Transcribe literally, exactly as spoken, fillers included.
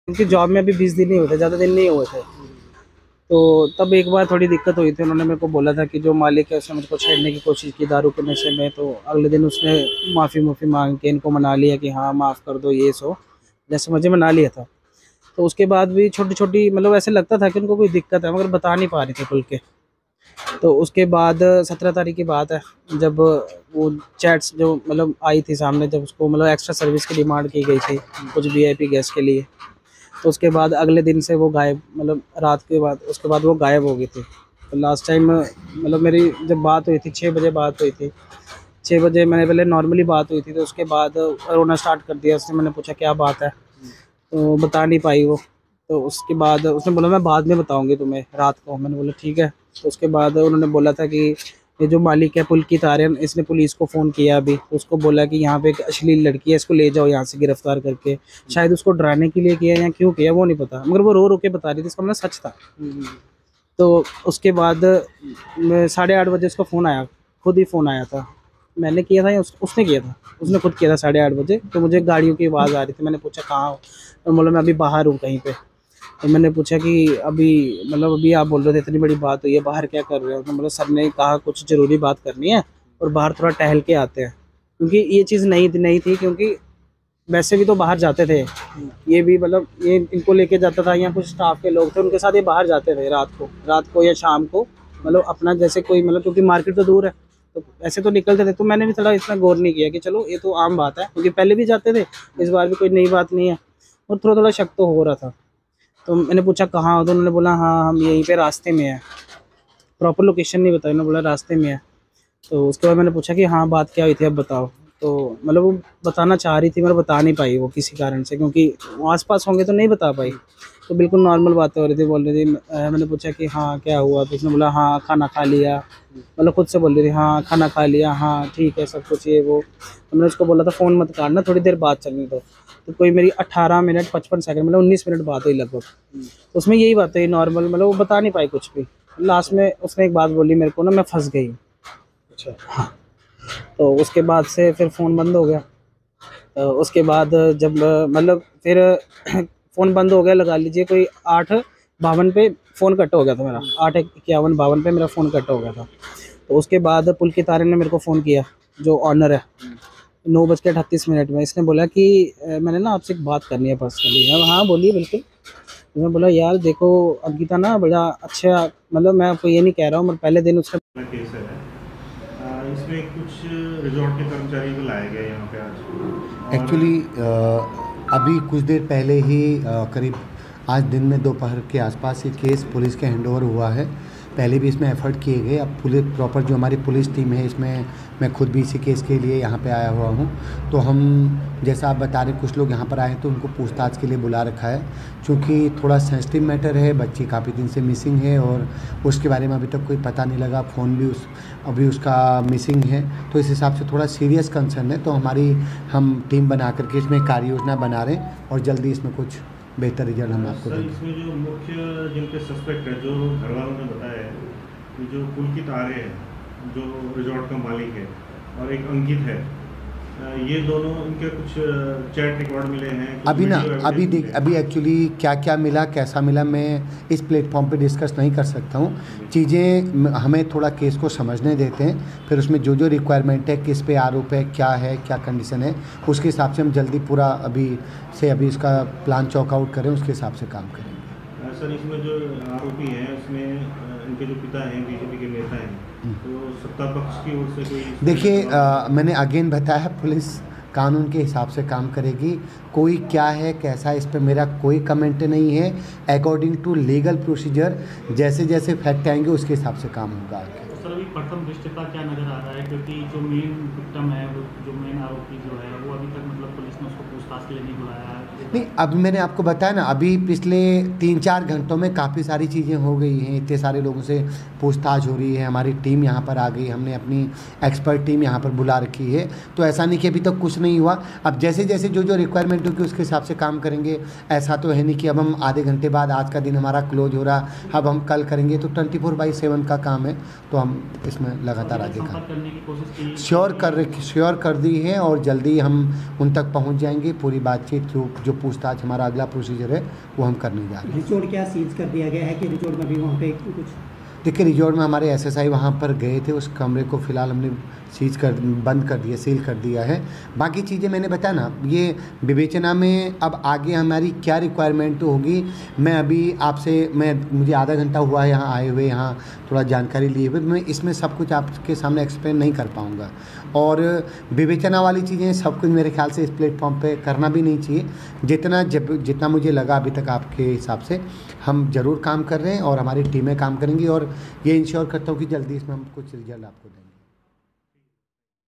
क्योंकि जॉब में अभी बीस दिन नहीं हुए थे, ज़्यादा दिन नहीं हुए थे। तो तब एक बार थोड़ी दिक्कत हुई थी, उन्होंने मेरे को बोला था कि जो मालिक है उसने मुझको छेड़ने की कोशिश की दारू के नशे में। तो अगले दिन उसने माफ़ी मुफ़ी मांग के इनको मना लिया कि हाँ माफ़ कर दो ये सो, जैसे मुझे मना लिया था। तो उसके बाद भी छोटी छोटी मतलब ऐसे लगता था कि उनको कोई दिक्कत है, मगर बता नहीं पा रही थी खुल के। तो उसके बाद सत्रह तारीख की बात है, जब वो चैट्स जो मतलब आई थी सामने, जब उसको मतलब एक्स्ट्रा सर्विस की डिमांड की गई थी कुछ वीआईपी गेस्ट के लिए। तो उसके बाद अगले दिन से वो गायब, मतलब रात के बाद उसके बाद वो गायब हो गई थी। तो लास्ट टाइम मतलब मेरी जब बात हुई थी छः बजे बात हुई थी, छः बजे मैंने पहले नॉर्मली बात हुई थी। तो उसके बाद रोना स्टार्ट कर दिया उसने। मैंने पूछा क्या बात है, तो बता नहीं पाई वो। तो उसके बाद उसने बोला मैं बाद में बताऊंगी तुम्हें रात को। मैंने बोला ठीक है। तो उसके बाद उन्होंने बोला था कि ये जो मालिक है पुलकित आर्यन, इसने पुलिस को फ़ोन किया अभी, तो उसको बोला कि यहाँ पे एक अश्लील लड़की है, इसको ले जाओ यहाँ से गिरफ्तार करके। शायद उसको डराने के लिए किया या क्यों किया वो नहीं पता, मगर वो रो रो के बता रही थी, इसका मतलब सच था। तो उसके बाद मैं साढ़े आठ बजे उसका फ़ोन आया, खुद ही फ़ोन आया था। मैंने किया था या उस, उसने किया था? उसने खुद किया था साढ़े आठ बजे। तो मुझे गाड़ियों की आवाज़ आ रही थी। मैंने पूछा कहाँ हो? तो बोला मैं अभी बाहर हूँ कहीं पे। तो मैंने पूछा कि अभी मतलब अभी आप बोल रहे थे इतनी बड़ी बात हुई है, बाहर क्या कर रहे हो? तो मतलब सर ने कहा कुछ ज़रूरी बात करनी है और बाहर थोड़ा टहल के आते हैं। क्योंकि ये चीज़ नई नहीं थी, क्योंकि वैसे भी तो बाहर जाते थे ये भी, मतलब ये इनको लेके जाता था, या कुछ स्टाफ के लोग थे उनके साथ ये बाहर जाते थे रात को रात को या शाम को, मतलब अपना जैसे कोई मतलब, क्योंकि मार्केट तो दूर है तो ऐसे तो निकलते थे। तो मैंने भी थोड़ा इतना गौर नहीं किया कि चलो ये तो आम बात है, क्योंकि पहले भी जाते थे, इस बार भी कोई नई बात नहीं है। और थोड़ा थोड़ा शक तो हो रहा था। तो मैंने पूछा कहाँ हो? तो उन्होंने बोला हाँ हम यहीं पे रास्ते में हैं। प्रॉपर लोकेशन नहीं बताई, उन्होंने बोला रास्ते में है। तो उसके बाद मैंने पूछा कि हाँ बात क्या हुई थी अब बताओ। तो मतलब वो बताना चाह रही थी मगर बता नहीं पाई वो किसी कारण से, क्योंकि वो आस-पास होंगे तो नहीं बता पाई। तो बिल्कुल नॉर्मल बातें हो रही थी, बोल रही थी। अ, मैंने पूछा कि हाँ क्या हुआ? तो उसने बोला हाँ खाना खा लिया। मतलब खुद से बोल रही थी हाँ खाना खा लिया, हाँ ठीक है सब कुछ ये वो। तो मैंने उसको बोला था फ़ोन मत काटना, थोड़ी देर बात चलने दो। तो कोई मेरी अठारह मिनट पचपन सेकंड मतलब उन्नीस मिनट बात हुई लगभग। तो उसमें यही बात हुई नॉर्मल, मतलब वो बता नहीं पाई कुछ भी। लास्ट में उसने एक बात बोली मेरे को ना, मैं फँस गई। अच्छा। हाँ। तो उसके बाद से फिर फ़ोन बंद हो गया। तो उसके बाद जब अ, मतलब फिर फ़ोन बंद हो गया, लगा लीजिए कोई आठ बावन पे फ़ोन कट हो गया था मेरा। आठ इक्यावन बावन पे मेरा फ़ोन कट हो गया था। तो उसके बाद पुलकित आर्यन ने मेरे को फ़ोन किया, जो ऑनर है, नौ बज के अड़तीस मिनट में। इसने बोला कि अ, मैंने ना आपसे एक बात करनी है पर्सनली। मैं हाँ बोलिए बिल्कुल। तो मैं बोला यार देखो अंकिता ना बड़ा अच्छा, मतलब मैं आपको ये नहीं कह रहा हूँ, मगर पहले दिन उसने केस है। अ, इसमें कुछ रिज़ॉर्ट के कर्मचारी को लाया गया है यहाँ पे आज और एक्चुअली अभी कुछ देर पहले ही अ, करीब आज दिन में दोपहर के आसपास ये केस पुलिस के हैंडओवर हुआ है। पहले भी इसमें एफ़र्ट किए गए। अब पुलिस प्रॉपर जो हमारी पुलिस टीम है इसमें मैं खुद भी इसी केस के लिए यहाँ पे आया हुआ हूँ। तो हम जैसा आप बता रहे कुछ लोग यहाँ पर आए हैं तो उनको पूछताछ के लिए बुला रखा है। चूँकि थोड़ा सेंसिटिव मैटर है, बच्ची काफ़ी दिन से मिसिंग है और उसके बारे में अभी तक कोई पता नहीं लगा, फ़ोन भी उस अभी उसका मिसिंग है। तो इस हिसाब से थोड़ा सीरियस कंसर्न है। तो हमारी हम टीम बना कर के इसमें कार्य योजना बना रहे हैं और जल्दी इसमें कुछ बेहतर रिजल्ट हम आपको सर देंगे। इसमें जो मुख्य जिनके सस्पेक्ट है, जो घर वालों ने बताया है कि जो पुलकित आर्य है जो रिजॉर्ट का मालिक है और एक अंकित है, अ, ये दोनों इनके कुछ चैट रिकॉर्ड मिले हैं, कुछ अभी ना वीडियो अभी एविडेंस देख मिले अभी हैं। एक्चुअली क्या क्या मिला कैसा मिला मैं इस प्लेटफॉर्म पे डिस्कस नहीं कर सकता हूँ। चीज़ें हमें थोड़ा केस को समझने देते हैं, फिर उसमें जो जो रिक्वायरमेंट है, किस पे आरोप है, क्या है, क्या कंडीशन है, उसके हिसाब से हम जल्दी पूरा अभी से अभी इसका प्लान चॉक आउट करें, उसके हिसाब से काम करेंगे। अ, सर इसमें जो आरोपी हैं उसमें अ, इनके जो पिता हैं बीजेपी के नेता हैं, तो सत्ता पक्ष की ओर से कोई इस पे देखिए दबाव? अ, मैंने अगेन बताया पुलिस कानून के हिसाब से काम करेगी। कोई क्या है कैसा है इस पे मेरा कोई कमेंट नहीं है। अकॉर्डिंग टू लीगल प्रोसीजर जैसे जैसे फैक्ट आएंगे उसके हिसाब से काम होगा आगे। तो सर अभी प्रथम दृष्टता क्या नज़र आ रहा है, क्योंकि जो मेन विक्टिम है, वो जो मेन आरोपी जो है, वो अभी तक मतलब पुलिस ने उसको पूछताछ के लिए नहीं बुलाया है। नहीं अभी मैंने आपको बताया ना, अभी पिछले तीन चार घंटों में काफ़ी सारी चीज़ें हो गई हैं, इतने सारे लोगों से पूछताछ हो रही है, हमारी टीम यहाँ पर आ गई, हमने अपनी एक्सपर्ट टीम यहाँ पर बुला रखी है। तो ऐसा नहीं कि अभी तक कुछ नहीं हुआ। अब जैसे जैसे जो जो रिक्वायरमेंट होगी उसके हिसाब से काम करेंगे। ऐसा तो है नहीं कि अब हम आधे घंटे बाद आज का दिन हमारा क्लोज हो रहा अब हम कल करेंगे, तो ट्वेंटी फोर बाई सेवन का काम है। तो हम इसमें लगातार आगे काम संपर्क करने की कोशिश की श्योर कर श्योर कर दी है और जल्दी हम उन तक पहुँच जाएंगे। पूरी बातचीत जो जो पूछताछ हमारा अगला प्रोसीजर है वो हम करने जा रहे हैं। रिजॉर्ट क्या सीज कर दिया गया है कि रिजॉर्ट में भी वहाँ पे कुछ? देखिए रिजॉर्ट में हमारे एसएसआई वहाँ पर गए थे, उस कमरे को फ़िलहाल हमने सीज कर बंद कर दिया, सील कर दिया है। बाकी चीज़ें मैंने बताया ना, ये विवेचना में अब आगे हमारी क्या रिक्वायरमेंट होगी, मैं अभी आपसे मैं मुझे आधा घंटा हुआ है यहाँ आए हुए, यहाँ थोड़ा जानकारी लिए हुए, मैं इसमें सब कुछ आपके सामने एक्सप्लेन नहीं कर पाऊँगा। और विवेचना वाली चीज़ें सब कुछ मेरे ख्याल से इस प्लेटफॉर्म पे करना भी नहीं चाहिए। जितना जब जितना मुझे लगा अभी तक आपके हिसाब से हम ज़रूर काम कर रहे हैं और हमारी टीमें काम करेंगी और ये इंश्योर करता हूँ कि जल्दी इसमें हम कुछ रिजल्ट आपको देंगे।